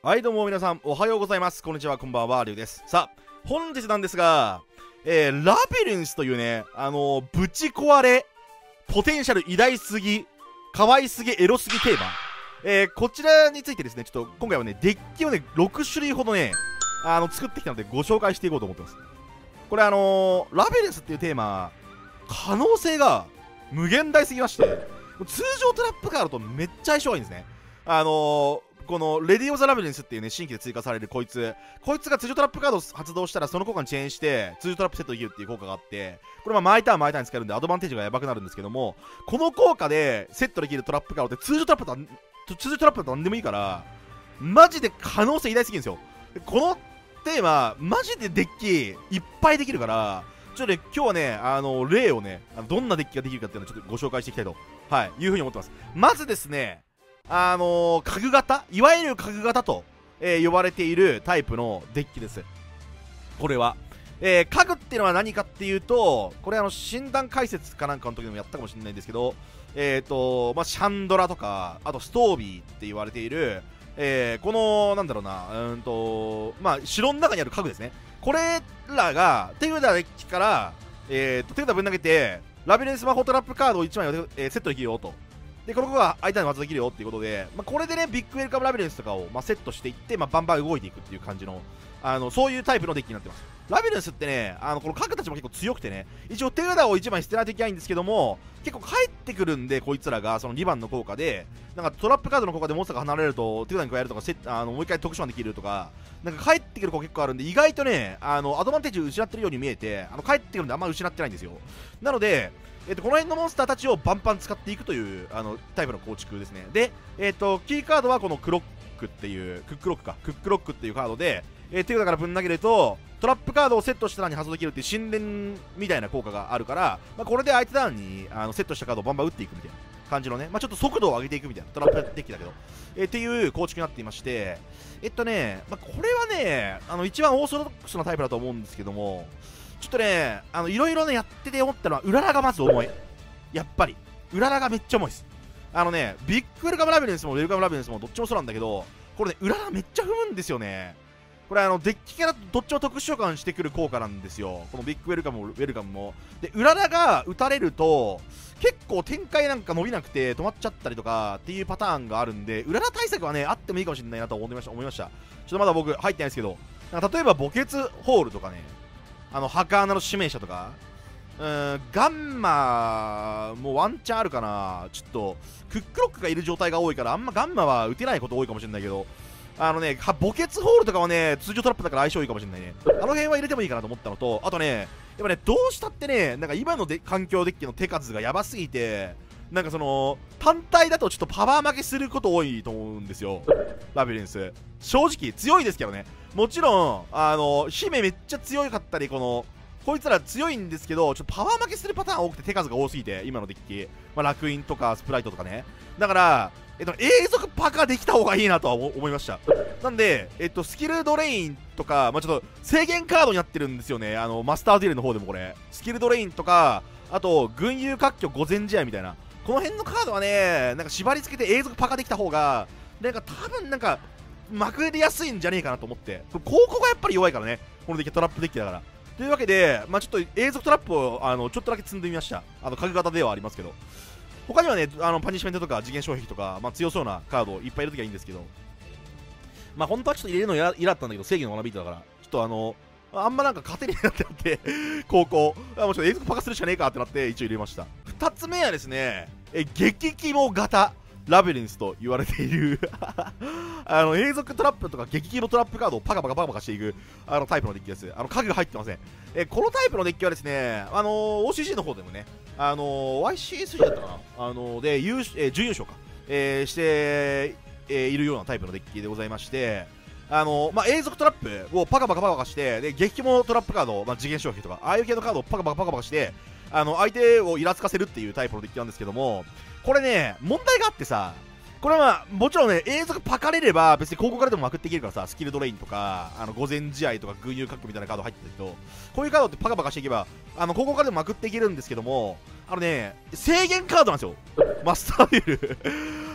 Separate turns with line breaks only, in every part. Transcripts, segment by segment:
はいどうも皆さんおはようございます。こんにちは、こんばんは、りゅうです。さあ本日なんですが、ラビリンスというね、ぶち壊れポテンシャル偉大すぎ可愛すぎエロすぎテーマ、こちらについてですね、ちょっと今回はねデッキをね6種類ほどね作ってきたのでご紹介していこうと思ってます。これラビリンスっていうテーマ可能性が無限大すぎまして、通常トラップカードとめっちゃ相性がいいんですね。このレディオザラビリンスっていうね新規で追加されるこいつが通常トラップカードを発動したらその効果にチェーンして通常トラップセットできるっていう効果があって、これ毎ターンに使えるんでアドバンテージがやばくなるんですけども、この効果でセットできるトラップカードって通常トラップだと何でもいいから、マジで可能性偉大すぎるんですよ。このテーママジでデッキいっぱいできるから、ちょっとね今日はね例をねどんなデッキができるかっていうのをちょっとご紹介していきたいと、いうふうに思ってます。まずですね、家具型、いわゆる家具型と、呼ばれているタイプのデッキです。これは、家具っていうのは何かっていうと、これ診断解説かなんかの時でもやったかもしれないんですけど、シャンドラとか、あとストービーって言われている、このなんだろうな、城の中にある家具ですね。これらが手札デッキから、手札ぶん投げてラビリンス魔法トラップカードを1枚、セットできるよと。で、この子が相手に技できるよっていうことで、これでね、ビッグウェルカムラビリンスとかを、セットしていって、バンバン動いていくっていう感じの、そういうタイプのデッキになってます。ラビリンスってね、この核たちも結構強くてね、一応手札を1枚捨てないといけないんですけども、結構帰ってくるんで、こいつらが、その2番の効果で、なんかトラップカードの効果でモンスターが離れると、手札に加えるとか、もう一回特殊版できるとか、なんか帰ってくる子結構あるんで、意外とね、アドバンテージ失ってるように見えて、帰ってくるんであんま失ってないんですよ。なので、この辺のモンスターたちをバンバン使っていくというタイプの構築ですね。で、キーカードはこのクックロックっていうカードで、手札からぶん投げるとトラップカードをセットしたらに発動できるっていう神殿みたいな効果があるから、これで相手ターンにセットしたカードをバンバン打っていくみたいな感じのね、ちょっと速度を上げていくみたいなトラップデッキだけど、っていう構築になっていまして、これはね一番オーソドックスなタイプだと思うんですけども、ちょっとねいろいろねやってて思ったのは、うららがまず重い。やっぱりうららがめっちゃ重いです。ビッグウェルカムラビリンスもウェルカムラビリンスもどっちもそうなんだけど、これねうららめっちゃ踏むんですよね。これデッキからどっちも特殊召喚してくる効果なんですよ、このビッグウェルカムもウェルカムも。でうららが打たれると結構展開なんか伸びなくて止まっちゃったりとかっていうパターンがあるんで、うらら対策はねあってもいいかもしれないなと思いました。ちょっとまだ僕入ってないですけど、なんか例えば墓穴ホールとかね、墓穴の指名者とか、ガンマもワンチャンあるかな。ちょっとクックロックがいる状態が多いからあんまガンマは打てないこと多いかもしれないけど、墓穴ホールとかはね通常トラップだから相性いいかもしれないね。辺は入れてもいいかなと思ったのと、あとねやっぱねどうしたってね、なんか今の環境デッキの手数がやばすぎて、なんかその単体だとちょっとパワー負けすること多いと思うんですよ、ラビリンス。正直強いですけどね、もちろん姫めっちゃ強かったり、こいつら強いんですけど、ちょっとパワー負けするパターン多くて手数が多すぎて、今のデッキ、楽園とかスプライトとかね。だから永続パカできた方がいいなとは思いました。なんでスキルドレインとか、ちょっと制限カードになってるんですよね、マスターデュエルの方でも。これスキルドレインとか、あと群雄割拠御前試合みたいな、この辺のカードはね、なんか縛り付けて永続パカできた方が、なんか多分なんかまくりやすいんじゃねえかなと思って。高校がやっぱり弱いからね、このデッキトラップデッキだから。というわけで、ちょっと永続トラップをちょっとだけ積んでみました。家具型ではありますけど、他にはねパニッシュメントとか次元障壁とか、強そうなカードをいっぱい入れるときはいいんですけど、本当はちょっと入れるの嫌だったんだけど、正義の学びだから、ちょっとあんまなんか勝てになってなって高校もうちょっと永続パカするしかねえかってなって一応入れました。2つ目はですね、激肝型ラビリンスと言われている永続トラップとか激肝トラップカードをパカパカしていくタイプのデッキです。家具が入ってません。このタイプのデッキはですね、OCC の方でもね、YCS だったかな、で準優勝か、しているようなタイプのデッキでございまして、永続トラップをパカパカして、で激肝トラップカード、次元障壁とかああいう系のカードをパカパカして相手をイラつかせるっていうタイプのデッキなんですけども、これね問題があってさ、これはもちろんね永続パカれれば別に高校からでもまくっていけるからさ、スキルドレインとか御前試合とか群雄割拠みたいなカード入ってるけど、こういうカードってパカパカしていけば高校からでもまくっていけるんですけども、制限カードなんですよマスターデュエル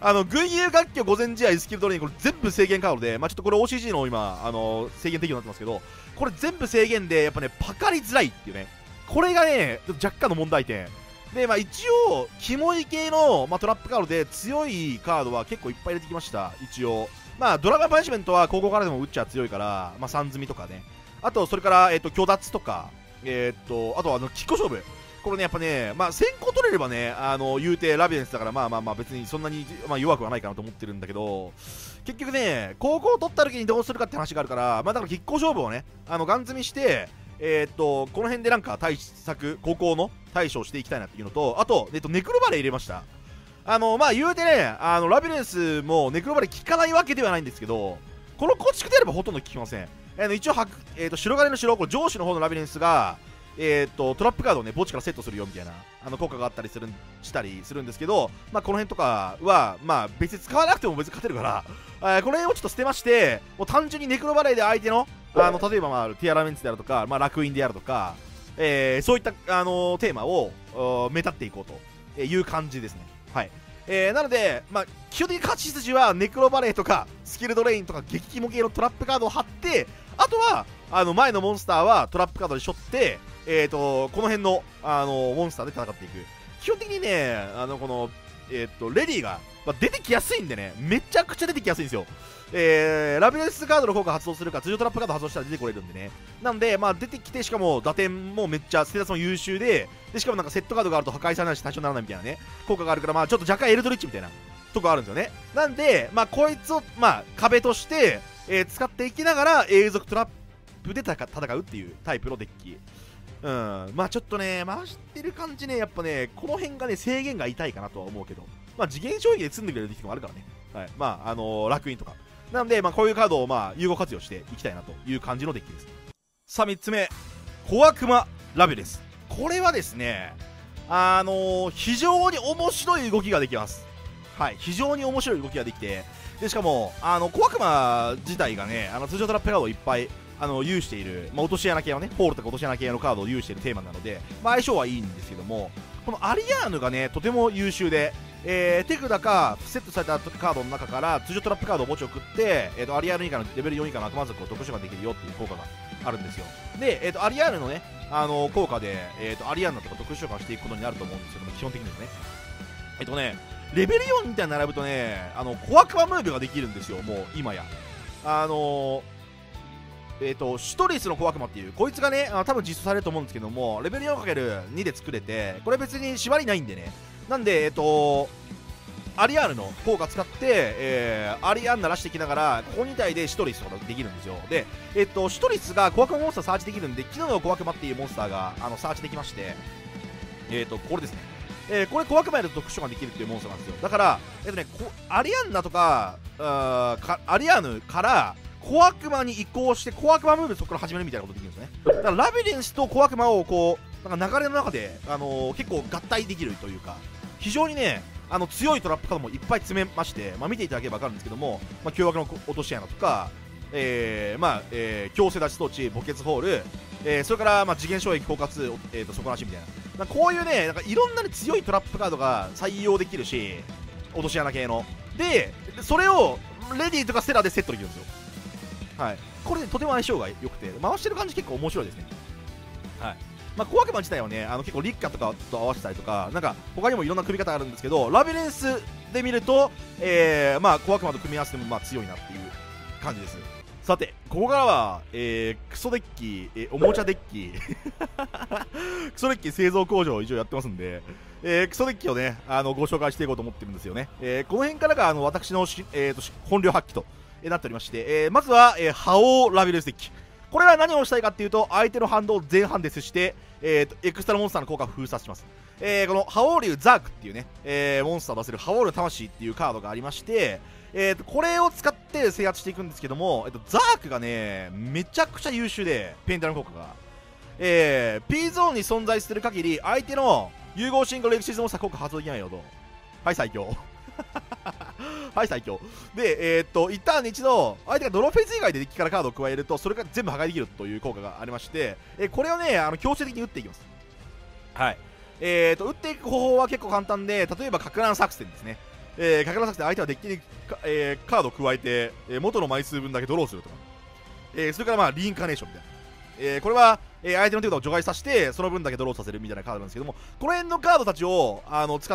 群雄割拠午前試合スキルトレイン、これ全部制限カードで、まあ、ちょっとこれ OCG の今、制限適用になってますけど、これ全部制限で、やっぱね、パカりづらいっていうね、これがね、若干の問題点。で、まあ、一応、キモい系の、まあ、トラップカードで強いカードは結構いっぱい入れてきました、一応。まあ、ドラガンパニッシュメントは高校からでも打っちゃ強いから、まあ、3積みとかね。あと、それから、虚脱とか、あとは、キッコ勝負。これね、やっぱね、まあ、先行取れればね、言うてラビレンスだから、まあ、別にそんなに、まあ、弱くはないかなと思ってるんだけど、結局ね、高校取った時にどうするかって話があるから、まあ、だから、キッコ勝負をね、ガン積みして、この辺でなんか対策、高校の対処をしていきたいなっていうのと、あと、ネクロバレー入れました。まあ、言うてね、ラビレンスもネクロバレー効かないわけではないんですけど、この構築であればほとんど効きません。一応、白金の城、これ上司の方のラビレンスが、トラップカードをね、墓地からセットするよみたいな、効果があったりしたりするんですけど、まあ、この辺とかは、まあ、別に使わなくても別に勝てるから、この辺をちょっと捨てまして、もう単純にネクロバレーで相手の、例えば、まあ、ティアラメンツであるとか、まあ、楽園であるとか、そういった、テーマを目立っていこうという感じですね。はい。なので、まあ、基本的に勝ち筋はネクロバレーとかスキルドレインとか激キモ系のトラップカードを貼って、あとは前のモンスターはトラップカードで背負って、この辺の、モンスターで戦っていく。基本的にね、この、レディが、まあ、出てきやすいんでね、めちゃくちゃ出てきやすいんですよ。ラビレンスカードの効果発動するか、通常トラップカード発動したら出てこれるんでね。なんで、まあ、出てきて、しかも打点もめっちゃ、ステータスも優秀で、しかもなんかセットカードがあると破壊されないし対象にならないみたいなね、効果があるから、まあ、ちょっと若干エルドリッチみたいなとこあるんですよね。なんで、まあ、こいつを、まあ、壁として、使っていきながら、永続トラップで戦うっていうタイプのデッキ。うん、まあちょっとね、回してる感じね、やっぱね、この辺がね、制限が痛いかなとは思うけど、まあ次元衝撃で積んでくれるデッキもあるからね。はい。まあ、楽園とか。なので、まあこういうカードを、まあ、有効活用していきたいなという感じのデッキです。さあ、3つ目。小悪魔ラビレス。これはですね、非常に面白い動きができます。はい。非常に面白い動きができて、で、しかも、小悪魔自体がね、通常トラップカードをいっぱい、有している、まあ、落とし穴系のね、ホールとか落とし穴系のカードを有しているテーマなので、まあ、相性はいいんですけども、このアリアーヌがね、とても優秀で、手札かセットされたカードの中から通常トラップカードを墓地を送って、アリアーヌ以下のレベル4以下の悪魔族を特殊化できるよっていう効果があるんですよ。で、アリアーヌのね、効果で、アリアーヌとか特殊化していくことになると思うんですけども、基本的にですね。レベル4みたいに並ぶとね、小悪魔ムーブができるんですよ、もう今や。シュトリスの小悪魔っていう、こいつがね、多分実装されると思うんですけども、レベル 4×2 で作れて、これ別に縛りないんでね。なんで、アリアーヌの効果使って、アリアーヌ鳴らしていきながら、ここ2体でシュトリスとかできるんですよ。で、シュトリスが小悪魔モンスターサーチできるんで、昨日の小悪魔っていうモンスターがサーチできまして、これですね。これ小悪魔やると特殊ができるっていうモンスターなんですよ。だから、アリアンナとか、アリアーヌから、小悪魔に移行して小悪魔ムーブそこから始めるみたいなことできるんですね。だからラビリンスと小悪魔をこうなんか流れの中で、結構合体できるというか、非常にね強いトラップカードもいっぱい詰めまして、まあ、見ていただければ分かるんですけども、まあ、凶悪の落とし穴とか、強制脱出装置墓穴ホール、それから、まあ、次元衝撃狡猾、底なしみたいな、こういうねなんかいろんな、ね、強いトラップカードが採用できるし、落とし穴系のでそれをレディーとかステラでセットできるんですよ。はい、これ、ね、とても相性が良くて、回してる感じ結構面白いですね。はい。まあ、小悪魔自体はね、結構リッカとかと合わせたりとか、なんか他にもいろんな組み方あるんですけど、ラビレンスで見ると、まあ、小悪魔と組み合わせてもまあ強いなっていう感じです。さて、ここからは、クソデッキ、おもちゃデッキ、クソデッキ製造工場を一応やってますんで、クソデッキをね、ご紹介していこうと思ってるんですよね。この辺からが私の本領発揮と。なっておりまして、まずは、覇王ラビレンスデッキ。これは何をしたいかっていうと、相手の反動を前半で接して、エクストラモンスターの効果を封殺します。この覇王竜ザークっていうね、モンスターを出せる覇王竜魂っていうカードがありまして、これを使って制圧していくんですけども、ザークがね、めちゃくちゃ優秀で、ペンタル効果が。P ゾーンに存在する限り、相手の融合シングルエクシズモンスター効果発動できないよと。はい、最強。はい、最強。で、一旦一度、相手がドローフェイズ以外でデッキからカードを加えると、それが全部破壊できるという効果がありまして、これをね、強制的に打っていきます。はい。打っていく方法は結構簡単で、例えば、かく乱作戦ですね。 かからなくて相手はデッキにカードを加えて、元の枚数分だけドローするとか、それからまあリインカーネーションみたいな、これは、相手の手札を除外させてその分だけドローさせるみたいなカードなんですけども、この辺のカードたちを使って、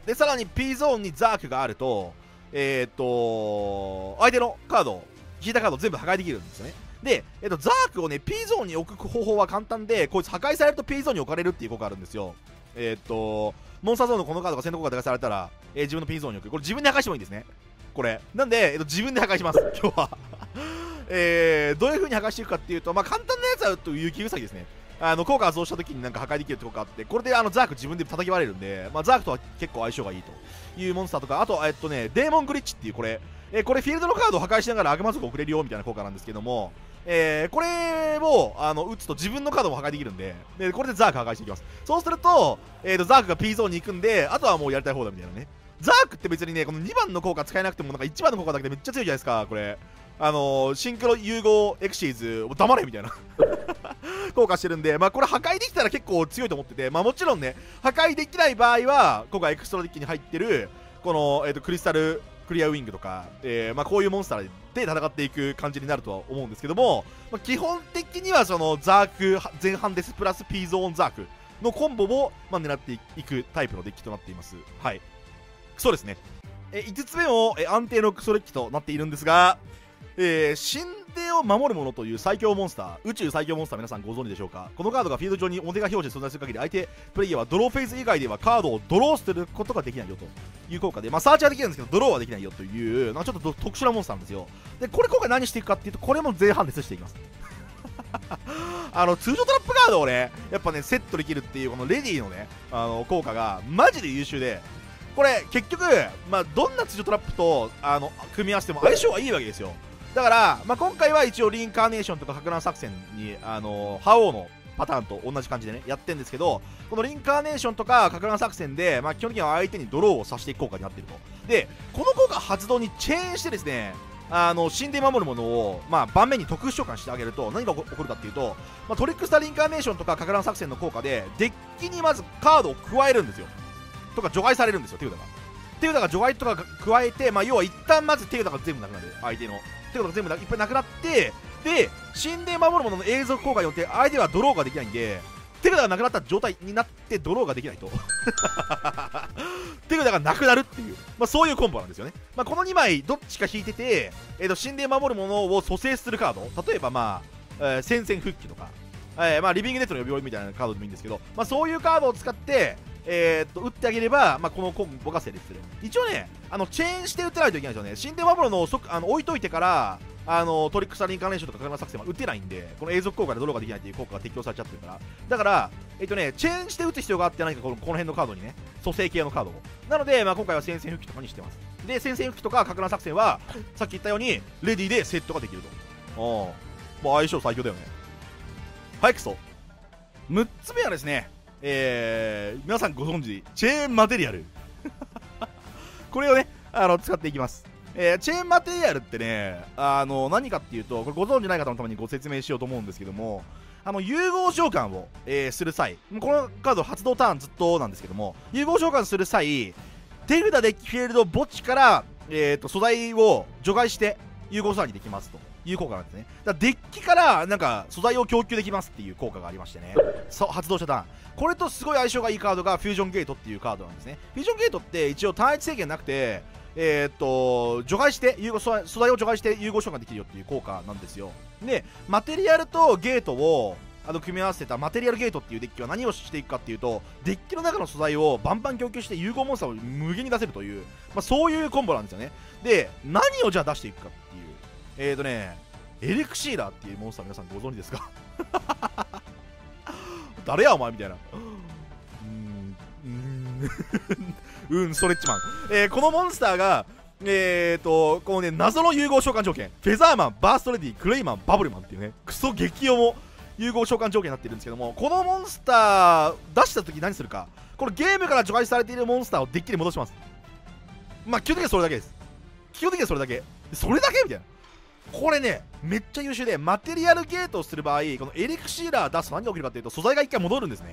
でさらに P ゾーンにザークがあると、相手のカード、引いたカードを全部破壊できるんですよね。で、ザークをね P ゾーンに置く方法は簡単で、こいつ破壊されると P ゾーンに置かれるっていう効果があるんですよ。モンスターゾーンのこのカードが戦闘効果で破壊されたら、自分の P ゾーンに置く。これ自分で破壊してもいいんですね、これなんで、自分で破壊します今日はどういう風に破壊していくかっていうと、まあ簡単なやつはと雪うさぎですね。効果発動した時になんか破壊できるって効果があって、これでザーク自分で叩き割れるんで、まあ、ザークとは結構相性がいいというモンスターとか、あとデーモングリッチっていうこれフィールドのカードを破壊しながら悪魔族を送れるよみたいな効果なんですけども、これを打つと自分のカードも破壊できるんで、これでザーク破壊していきます。そうすると、ザークが P ゾーンに行くんで、あとはもうやりたい方だみたいなね。ザークって別にね、この2番の効果使えなくても、なんか1番の効果だけでめっちゃ強いじゃないですか、これ。シンクロ融合エクシーズ、黙れみたいな効果してるんで、まあこれ破壊できたら結構強いと思ってて、まあもちろんね、破壊できない場合は、今回エクストラデッキに入ってる、この、クリスタルクリアウィングとか、まあこういうモンスターで戦っていく感じになるとは思うんですけども、まあ、基本的にはそのザーク前半ですプラス P ゾーンザークのコンボを、まあ、狙っていくタイプのデッキとなっています。はい。そうですね。5つ目も安定のクソデッキとなっているんですが、神殿を守る者という最強モンスター、宇宙最強モンスター、皆さんご存知でしょうか。このカードがフィールド上に表が表示存在する限り、相手プレイヤーはドローフェーズ以外ではカードをドローすることができないよという効果で、まあサーチはできるんですけどドローはできないよという、なんかちょっと特殊なモンスターなんですよ。でこれ今回何していくかっていうと、これも前半でしていきます通常トラップカードをねやっぱねセットできるっていうこのレディーのね効果がマジで優秀で、これ結局、まあ、どんな通常トラップと組み合わせても相性はいいわけですよ。だから、まあ、今回は一応リインカーネーションとか博覧作戦に覇王のパターンと同じ感じでねやってるんですけど、このリインカーネーションとか博覧作戦で、まあ、基本的には相手にドローをさせていく効果になっていると。でこの効果発動にチェーンしてですね、神殿守るものを、まあ、盤面に特殊召喚してあげると何が起こるかっていうと、まあ、トリックスターリインカーネーションとか博覧作戦の効果でデッキにまずカードを加えるんですよ、とか除外されるんですよ。手札が除外とか加えて、まあ、要は一旦まず手札が全部なくなる、相手の手札が全部いっぱいなくなって、で神殿守るものの永続効果によって相手はドローができないんで、手札がなくなった状態になってドローができないと手札がなくなるっていう、まあ、そういうコンボなんですよね。まあ、この2枚どっちか引いてて、神殿守るものを蘇生するカード、例えばまあ、戦線復帰とか、まあ、リビングネットの病院みたいなカードでもいいんですけど、まあ、そういうカードを使って打ってあげれば、まあ、このコンボが成立する。一応ねチェーンして打ってないといけないですよね。神殿守るのを置いといてからトリックスターリンカーネーションとかカルマ作戦は打てないんで、この永続効果でドローができないという効果が適用されちゃってるから、だからチェーンして打つ必要があって、何かこの辺のカードにね、蘇生系のカードをなので、まあ、今回は戦線復帰とかにしてます。で戦線復帰とか格乱作戦はさっき言ったようにレディでセットができると。もう相性最強だよね。はい、クソ。6つ目はですね、皆さんご存知チェーンマテリアルこれをね使っていきます。チェーンマテリアルってね何かっていうと、これご存知ない方のためにご説明しようと思うんですけども、融合召喚を、する際、このカード発動ターンずっとなんですけども、融合召喚する際手札デッキフィールド墓地から、素材を除外して融合召喚にできますという効果なんですね。だからデッキからなんか素材を供給できますっていう効果がありましてね、発動したターン、これとすごい相性がいいカードがフュージョンゲートっていうカードなんですね。フュージョンゲートって一応単一制限なくて、除外して素材を除外して融合召喚できるよっていう効果なんですよ。でマテリアルとゲートを組み合わせたマテリアルゲートっていうデッキは何をしていくかっていうと、デッキの中の素材をバンバン供給して融合モンスターを無限に出せるという、まあ、そういうコンボなんですよね。で何をじゃあ出していくかっていう、エレクシーラーっていうモンスター皆さんご存知ですか誰やお前みたいなストレッチマン、このモンスターがこのね謎の融合召喚条件、フェザーマン、バーストレディ、クレイマン、バブルマンっていうねクソ激重も融合召喚条件になってるんですけども、このモンスター出した時何するか、このゲームから除外されているモンスターをデッキに戻します。まあ基本的にはそれだけです。基本的にはそれだけみたいな。これねめっちゃ優秀で、マテリアルゲートをする場合このエレクシーラー出すと何が起きるかっていうと、素材が1回戻るんですね。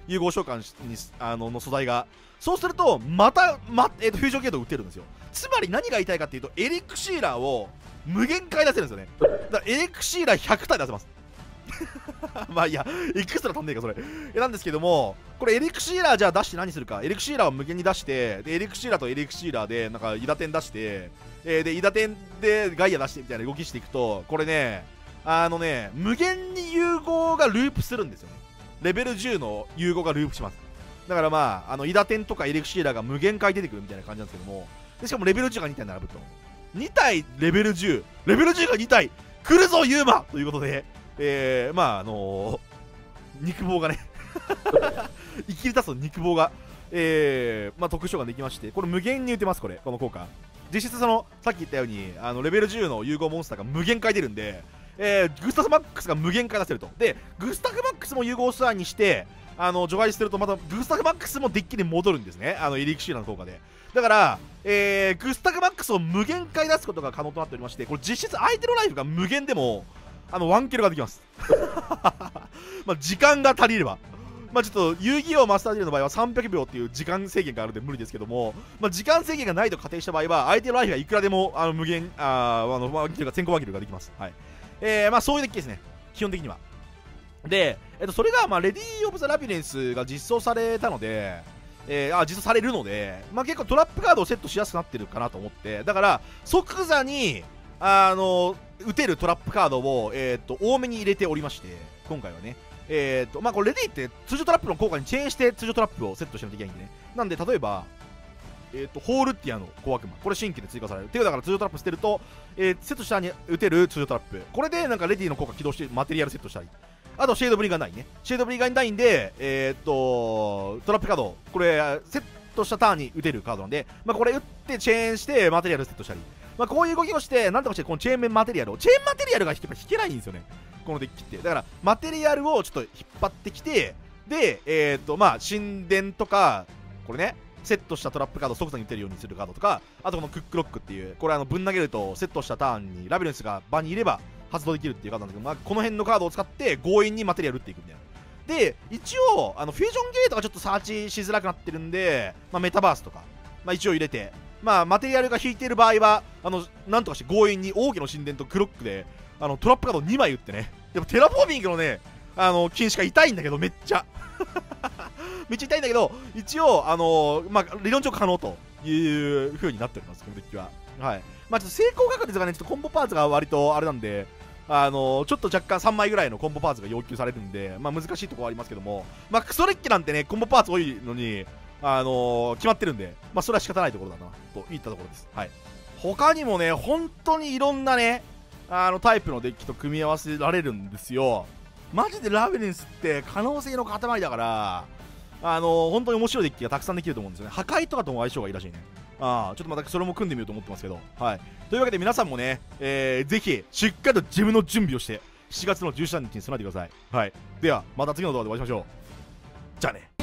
融合召喚にの素材が。そうするとまた、フュージョンゲートを打てるんですよ。つまり何が言いたいかっていうと、エリクシーラーを無限回出せるんですよね。だからエリクシーラー100体出せます。まあいいや、エクストラ足んねえかそれ。なんですけども、これエリクシーラーじゃあ出して何するか。エリクシーラーを無限に出して、でエリクシーラーとエリクシーラーでなんかイダテン出して、でイダテンでガイア出してみたいな動きしていくと、これね、無限に融合がループするんですよね。レベル10の融合がループします。だからまあ、イダテンとかエリクシーラーが無限回出てくるみたいな感じなんですけども、でしかもレベル10が2体並ぶと。2体レベル10、レベル10が2体来るぞユーマということで、まあ肉棒がね生きり立つ肉棒が、まあ、特殊召喚できまして、これ無限に打てます。この効果実質さっき言ったようにレベル10の融合モンスターが無限回出るんで、グスタフマックスが無限回出せると。でグスタフマックスも融合スターにして除外すると、またグスタフマックスもデッキに戻るんですね、エリクシーラーの効果で。だから、グスタフマックスを無限回出すことが可能となっておりまして、これ実質相手のライフが無限でもワンキルができますまあ時間が足りれば、まあちょっと遊戯王マスターディルの場合は300秒っていう時間制限があるんで無理ですけども、まあ時間制限がないと仮定した場合は相手のライフがいくらでも無限ワンキルが先行ワンキルができます。はい。まあそういうデッキですね、基本的には。で、それがまあレディー・オブ・ザ・ラビリンスが実装されたので、実装されるので、まあ結構トラップカードをセットしやすくなってるかなと思って、だから即座に打てるトラップカードを、多めに入れておりまして、今回はね、まあこれレディって通常トラップの効果にチェーンして通常トラップをセットしなきゃいけないんでね。なんで例えば、ホールティアの小悪魔、これ新規で追加される。ていうだから通常トラップ捨てると、セット下に打てる通常トラップ、これでなんかレディの効果起動してマテリアルセットしたり、あとシェードブリガン9ね、シェードブリガン9で、トラップカード、これセットしたターンに打てるカードなんで、まあ、これ打ってチェーンしてマテリアルセットしたり、まあ、こういう動きをしてなんとかしてこのチェーンマテリアルを、チェーンマテリアルが引けないんですよね、このデッキって。だからマテリアルをちょっと引っ張ってきて、でまあ神殿とかこれねセットしたトラップカードを即座に打てるようにするカードとか、あとこのクックロックっていう、これぶん投げるとセットしたターンにラビリンスが場にいれば発動できるっていうカードなんですけど、まあ、この辺のカードを使って強引にマテリアル打っていくみたいな。で一応フュージョンゲートがちょっとサーチしづらくなってるんで、まあ、メタバースとか、まあ、一応入れて、まあ、マテリアルが引いている場合はなんとかして強引に王家の神殿とクロックでトラップカード2枚打ってね、でもテラフォーミングのね禁止が痛いんだけどめっちゃめっちゃ痛いんだけど、一応まあ、理論上可能という風になっております、このデッキは。はい。まあちょっと成功確率がね、ちょっとコンボパーツが割とあれなんで、ちょっと若干3枚ぐらいのコンボパーツが要求されるんで、まあ難しいところはありますけども、まあクソデッキなんてね、コンボパーツ多いのに、決まってるんで、まあそれは仕方ないところだな、といったところです。はい。他にもね、本当にいろんなね、タイプのデッキと組み合わせられるんですよ。マジでラビリンスって可能性の塊だから、本当に面白いデッキがたくさんできると思うんですよね。破壊とかとも相性がいいらしいね。ちょっとまたそれも組んでみようと思ってますけど。はい。というわけで皆さんもね、ぜひしっかりと自分の準備をして、7月の13日に備えてください。はい。では、また次の動画でお会いしましょう。じゃあね。